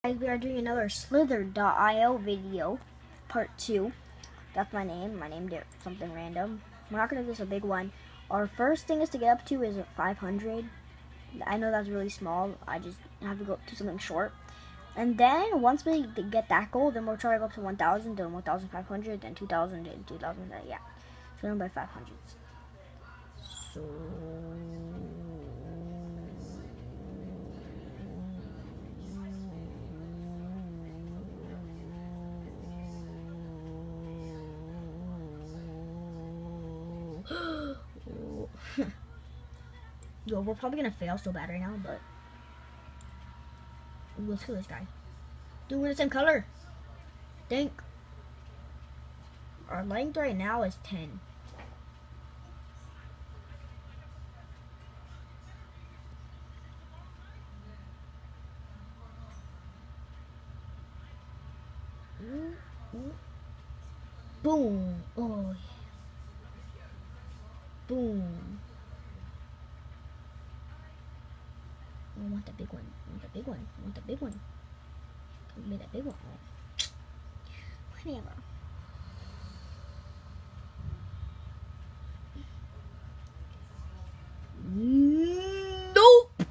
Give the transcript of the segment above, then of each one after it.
We are doing another Slither.io video, part 2. That's my name. I named it something random. We're not going to do this a big one. Our first thing is to get up to is 500. I know that's really small. I just have to go to something short. And then, once we get that goal, then we'll try to go up to 1,000, then 1,500, then 2,000, then 2,000, yeah. So, by 500s. So... Yo, we're probably gonna fail so bad right now, but let's kill this guy. Dude, we're the same color. Think. Our length right now is 10. Boom. Oh, yeah. Boom. I want the big one. I want the big one. I want the big one. Give me that big one. Whatever. Nope.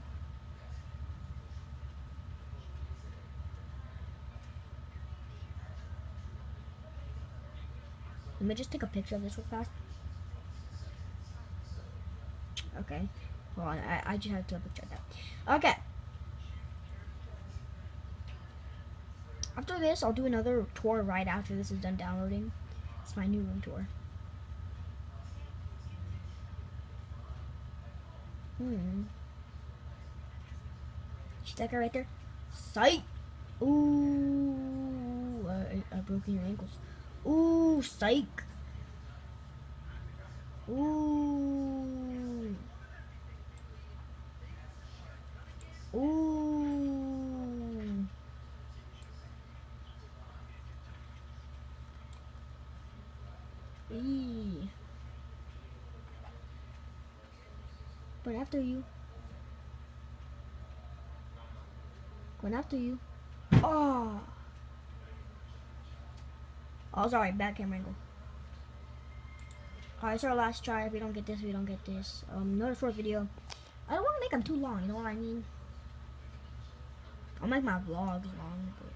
Let me just take a picture of this real fast. Okay. Hold on. I just have to take a picture of that. Okay. After this, I'll do another tour right after this is done downloading. It's my new room tour. See that guy right there? Sight! Ooh, I broke your ankles. Ooh, psych! Ooh. Ooh. Eee. But after you. Going after you. Oh. Oh, sorry. Bad camera angle. Alright, it's our last try. If we don't get this, we don't get this. Another short video. I don't want to make them too long, you know what I mean? I'll make my vlogs long, but...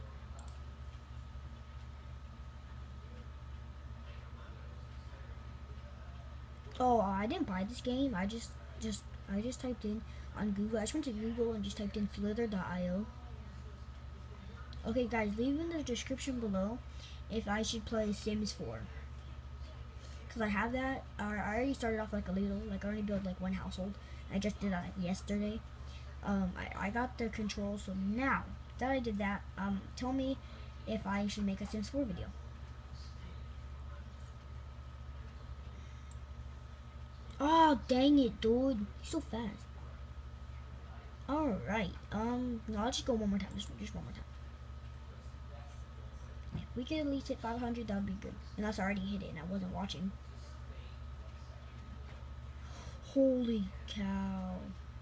Oh, I didn't buy this game. I just typed in on Google. I just went to Google and just typed in Slither.io. Okay, guys, leave in the description below if I should play Sims 4. Because I have that. I already started off like a little. Like, I already built like one household. I just did that like yesterday. I got the control, so now that I did that, tell me if I should make a Sims 4 video. Oh, dang it, dude. You're so fast. Alright. No, I'll just go one more time. Just one more time. If we could at least hit 500, that would be good. Unless I already hit it and I wasn't watching. Holy cow.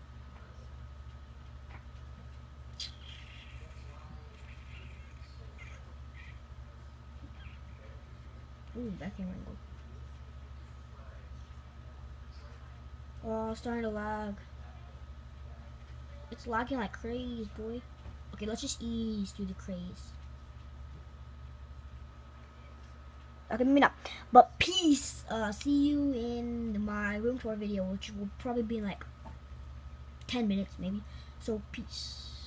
Ooh, that camera angle. Oh, it's starting to lag. It's lagging like crazy, boy. Okay, let's just ease through the craze. Okay, maybe not. But peace. See you in my room tour video, which will probably be in like 10 minutes, maybe. So, peace.